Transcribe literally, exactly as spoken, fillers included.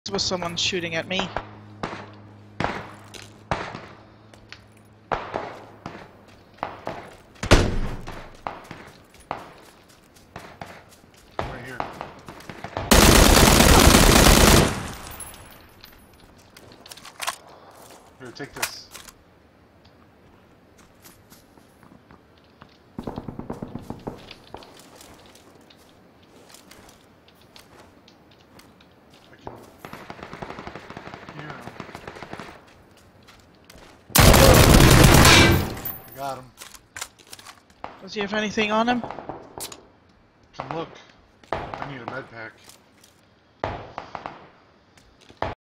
There was someone shooting at me. Right here. Here, take this. I can hear him. I got him. Does he have anything on him? Come look. I need a med pack.